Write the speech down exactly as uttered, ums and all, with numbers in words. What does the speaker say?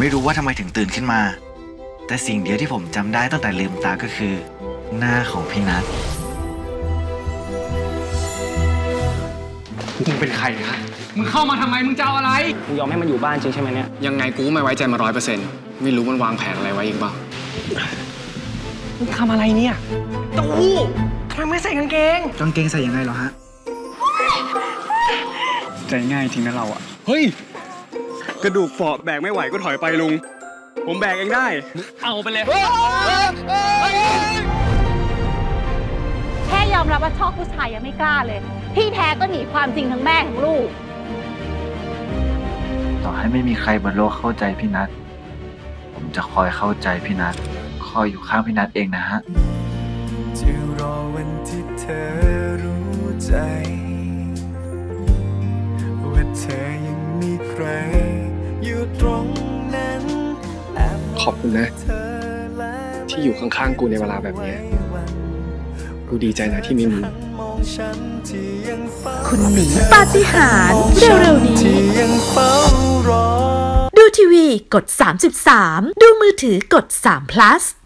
ไม่รู้ว่าทำไมถึงตื่นขึ้นมาแต่สิ่งเดียวที่ผมจำได้ตั้งแต่ลืมตาก็คือหน้าของพี่นัทมึงเป็นใครฮะมึงเข้ามาทำไมมึงจะเอาอะไรมึงยอมให้มันอยู่บ้านจริงใช่ไหมเนี่ยยังไงกูไม่ไว้ใจมาร้อยเปอร์เซ็นต์ไม่รู้มันวางแผนอะไรไว้อีกบ้างมึงทำอะไรเนี่ยตู้ทำไมไม่ใส่กางเกงกางเกงใส่ยังไงเหรอฮะใจง่ายจริงนะเราอะเฮ้ยกระดูกเปราะแบกไม่ไหวก็ถอยไปลุงผมแบกเองได้เอาไปเลยแค่ยอมรับว่าชอบผู้ชายยังไม่กล้าเลยที่แท้ก็หนีความจริงทั้งแม่ทั้งลูกต่อให้ไม่มีใครบนโลกเข้าใจพี่นัทผมจะคอยเข้าใจพี่นัทคอยอยู่ข้างพี่นัทเองนะฮะจะรอวันที่เธอรู้ใจว่าเธอยังมีใครอยู่ตรงนั้นขอบคุณนะที่อยู่ข้างๆกูในเวลาแบบนี้กูดีใจนะที่มีมึงคุณหนิงปาฏิหาริย์เร็วๆนี้ดูทีวีกดสามสิบสามดูมือถือกดสาม plus